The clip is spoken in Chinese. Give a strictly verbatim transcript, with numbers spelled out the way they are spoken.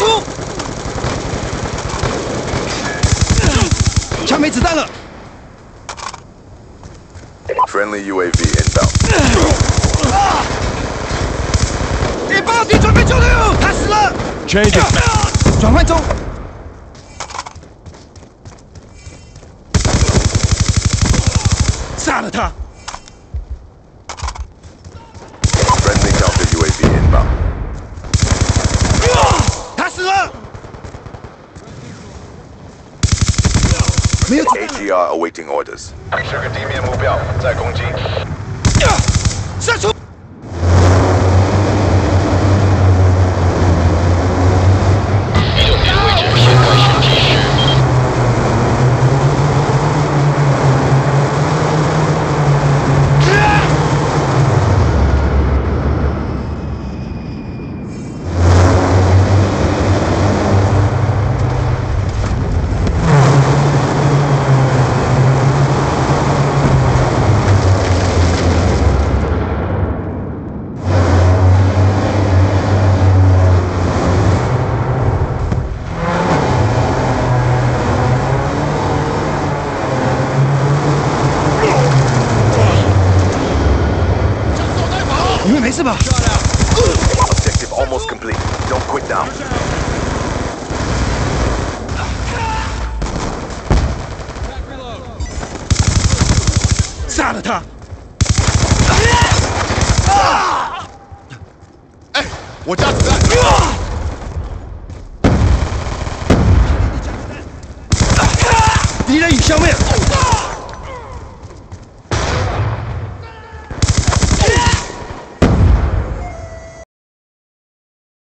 出！枪没子弹了。 Friendly U A V inbound. 给暴敌准备救队友，他死了。 Changing. 转换中。杀了他。 Friendly counter U A V inbound. 他死了。没有 A G R awaiting orders. 是个地面目标，在攻击。 射出。 你们没事吧 Objective almost complete. Don't quit now. 杀了他！ 哎，我加子弹。